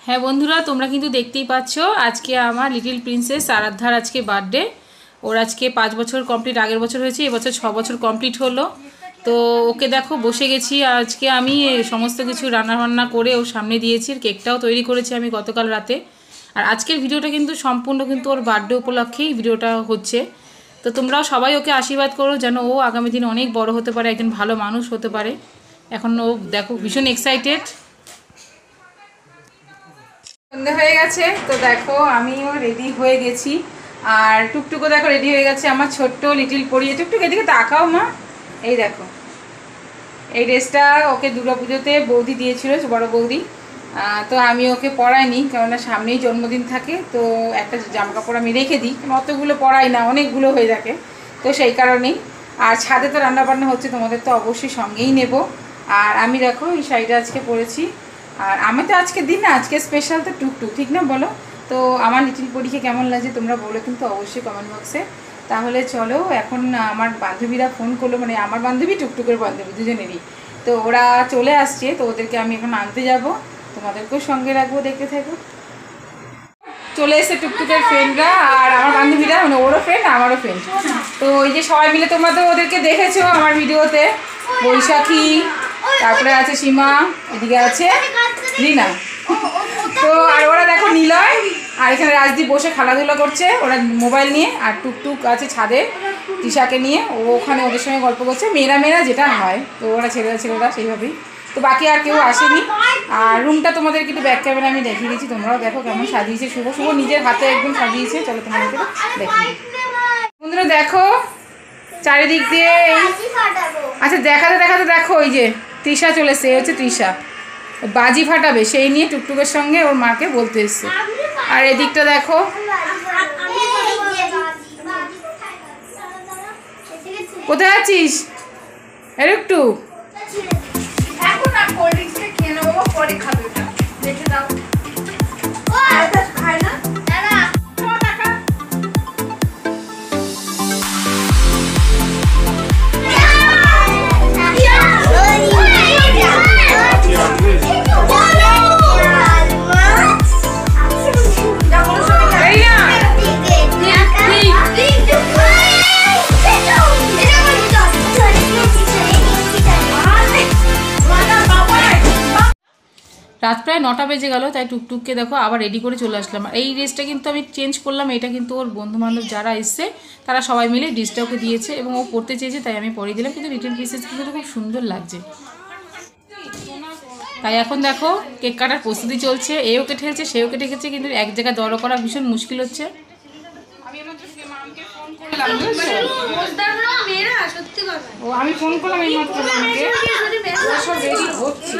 হ্যাঁ বন্ধুরা, তোমরা কিন্তু দেখতেই পাচ্ছ আজকে আমার লিটল প্রিন্সেস আরাধ্যার আজকে বার্থডে। ওর আজকে 5 বছর কমপ্লিট, আগের বছর হয়েছে, এবছর 6 বছর কমপ্লিট হলো। তো ওকে দেখো বসে গেছি। আজকে আমি সমস্ত কিছু রান্নাবান্না করে ওর সামনে দিয়েছি, কেকটাও তৈরি করেছি আমি গতকাল রাতে। আর আজকের ভিডিওটা কিন্তু সম্পূর্ণ কিন্তু ওর বার্থডে উপলক্ষেই ভিডিওটা হচ্ছে। তো তোমরাও সবাই ওকে আশীর্বাদ করো যেন ও আগামী দিন অনেক বড় হতে পারে, একজন ভালো মানুষ হতে পারে। এখন ও দেখো ভীষণ এক্সাইটেড। সন্ধ্যা হয়ে গেছে, তো দেখো আমিও রেডি হয়ে গেছি। আর টুকটুকও দেখো রেডি হয়ে গেছে, আমার ছোট্ট লিটিল পরি। টুকটুক এদিকে তাকাও মা, এই দেখো এই ড্রেসটা ওকে দুর্গাপুজোতে বৌদি দিয়েছিল, বড় বৌদি। তো আমি ওকে পরাইনি, কেননা সামনেই জন্মদিন থাকে। তো একটা জামা কাপড় আমি রেখে দিই, অতগুলো পরাই না, অনেকগুলো হয়ে থাকে, তো সেই কারণেই। আর ছাদে তো রান্নাবান্না হচ্ছে, তোমাদের তো অবশ্যই সঙ্গেই নেব। আর আমি দেখো এই শাড়িটা আজকে পরেছি। আর আমি তো আজকে দিন না, আজকে স্পেশাল তো টুকটুক, ঠিক না বলো? তো আমার লিটিল পরীকে কেমন লাগছে তোমরা বলো কিন্তু অবশ্যই কমেন্ট বক্সে। তাহলে চলো, এখন আমার বান্ধবীরা ফোন করলো, মানে আমার বান্ধবী টুকটুকের বান্ধবী দুজনেরই। তো ওরা চলে আসছে, তো ওদেরকে আমি এখন আনতে যাব, তোমাদেরকেও সঙ্গে রাখবো, দেখতে থাকো। চলে এসে টুকটুকের ফ্রেন্ডরা আর আমার বান্ধবীরা, মানে ওরও ফ্রেন্ড আমারও ফ্রেন্ড। তো ওই যে সবাই মিলে তোমরা তো ওদেরকে দেখেছো আমার ভিডিওতে, বৈশাখী, তারপরে আছে সীমা, এদিকে আছে রিনা। তো আর ওরা দেখো নিলয় আর এখানে রাজদীপ বসে খেলাধুলা করছে ওরা মোবাইল নিয়ে। আর টুকটুক আছে ছাদে টিশাকে নিয়ে, ও ওখানে ওদের সঙ্গে গল্প করছে, মেয়েরা যেটা হয়। তো ওরা ছেলেরা সেইভাবেই। তো বাকি আর কেউ আসেনি। আর রুমটা তোমাদেরকে একটু ব্যাক ক্যামেরা আমি দেখিয়ে দিচ্ছি, তোমরাও দেখো কেমন সাজিয়েছে। শুভ নিজের হাতে একদম সাজিয়েছে। চলো তোমাদেরকে দেখিয়ে বন্ধুরা, দেখো চারিদিক দিয়ে। আচ্ছা দেখাতে দেখো, ওই যে তৃষা চলে এসছে, হচ্ছে তৃষা বাজি ফাটাবে, সেই নিয়ে টুকটুকের সঙ্গে ওর মাকে বলতে এসছে। আর এদিকটা দেখো, কোথায় আছিস একটু রাত প্রায় 9টা বেজে গেল। তাই টুকটুককে দেখো আবার রেডি করে চলে আসলাম। এই ড্রেসটা কিন্তু আমি চেঞ্জ করলাম, এটা কিন্তু ওর বন্ধুবান্ধব যারা এসছে তারা সবাই মিলে ড্রেসটা ওকে দিয়েছে এবং ও পরতে চেয়েছে, তাই আমি পরিয়ে দিলাম। কিন্তু লিটল প্রিন্সেস কিন্তু খুব সুন্দর লাগছে। তাই এখন দেখো কেক কাটার প্রস্তুতি চলছে, এ ওকে ঠেলছে, সে ওকে ঠেকেছে, কিন্তু এক জায়গায় দড়ো করা ভীষণ মুশকিল হচ্ছে। আমি ফোন করলাম এই মাত্র মামকে, সব রেডি হচ্ছে।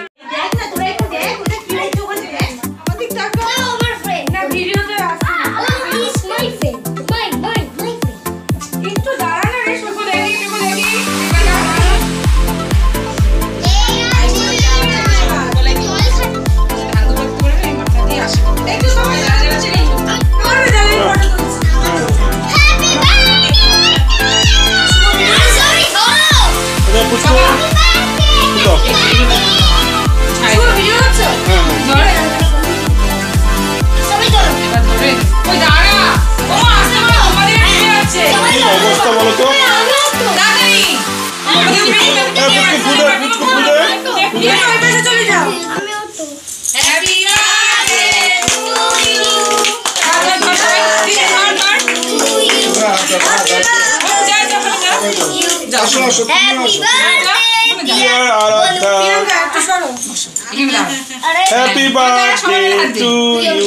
Happy birthday to you.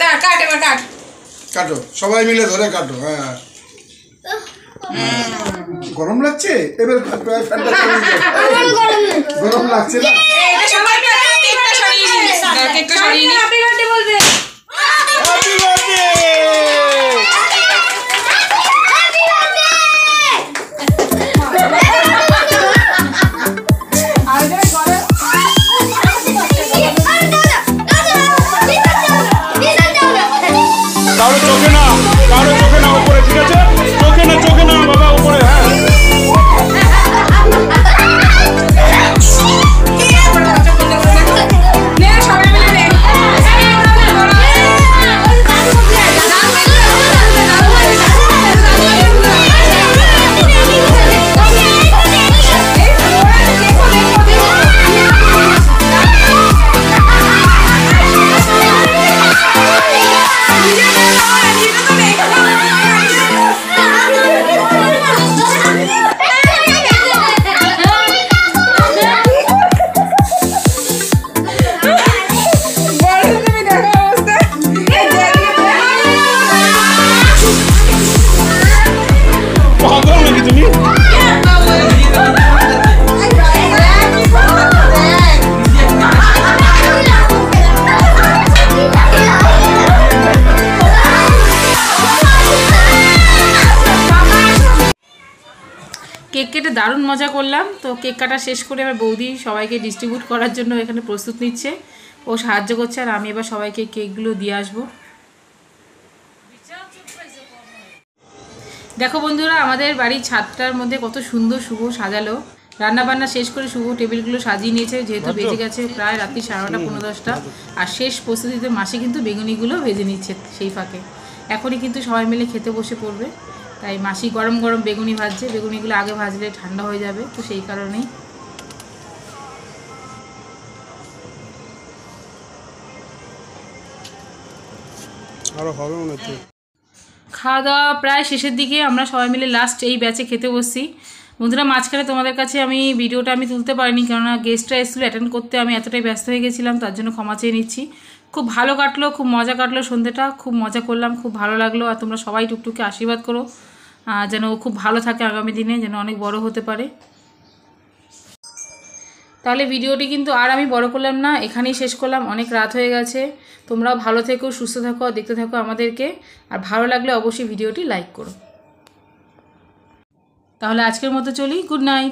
কাটো সবাই মিলে ধরে কাটো। হ্যাঁ গরম লাগছে, এবার গরম লাগছে না। কারো চোখে না উপরে, ঠিক আছে? চোখে না বাবা, উপরে। হ্যাঁ সবাই মিলে দারুণ মজা করলাম। তো কেক কাটা শেষ করে এবার বৌদি সবাইকে ডিস্ট্রিবিউট করার জন্য এখানে প্রস্তুত নিচ্ছে, ও সাহায্য করছে, আর আমি এবার সবাইকে কেকগুলো দিয়ে আসবো। দেখো বন্ধুরা, আমাদের বাড়ির ছাদটার মধ্যে কত সুন্দর শুভ সাজালো। রান্নাবান্না শেষ করে শুভ টেবিলগুলো সাজিয়ে নিয়েছে, যেহেতু বেজে গেছে প্রায় রাত্রি 9:30 পৌনে 10টা। আর শেষ প্রস্তুতিতে মাসি কিন্তু বেগুনিগুলো ভেজে নিচ্ছে সেই ফাঁকে। এখনই কিন্তু সবাই মিলে খেতে বসে পড়বে, তাই মাসি গরম গরম বেগুনি ভাজছে। বেগুনিগুলো আগে ভাজলে ঠান্ডা হয়ে যাবে, তো সেই কারণেই। আরো হবে মনে হচ্ছে। খাওয়া দাওয়া প্রায় শেষের দিকে, আমরা সবাই মিলে লাস্ট এই ব্যাচে খেতে বসছি। বন্ধুরা, মাঝখানে তোমাদের কাছে ভিডিওটা আমি তুলতে পারিনি, কেননা গেস্টরা এসেছিলো অ্যাটেন্ড করতে, আমি এতটাই ব্যস্ত হয়ে গেছিলাম, তার জন্য ক্ষমা চেয়ে নিচ্ছি। খুব ভালো কাটলো, খুব মজা কাটলো সন্ধ্যেটা, খুব মজা করলাম, খুব ভালো লাগলো। আর তোমরা সবাই টুকটুকে আশীর্বাদ করো যেন ও খুব ভালো থাকে, আগামী দিনে যেন অনেক বড় হতে পারে। তাহলে ভিডিওটি কিন্তু আর আমি বড় করলাম না, এখানেই শেষ করলাম, অনেক রাত হয়ে গেছে। তোমরাও ভালো থেকো, সুস্থ থাকো, দেখতে থাকো আমাদেরকে। আর ভালো লাগলে অবশ্যই ভিডিওটি লাইক করো। তাহলে আজকের মতো চলি, গুড নাইট।